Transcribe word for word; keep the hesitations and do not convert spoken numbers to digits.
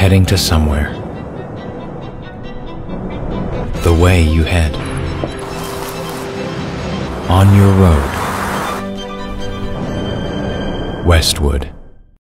heading to somewhere. The way you head. On your road. Westwood.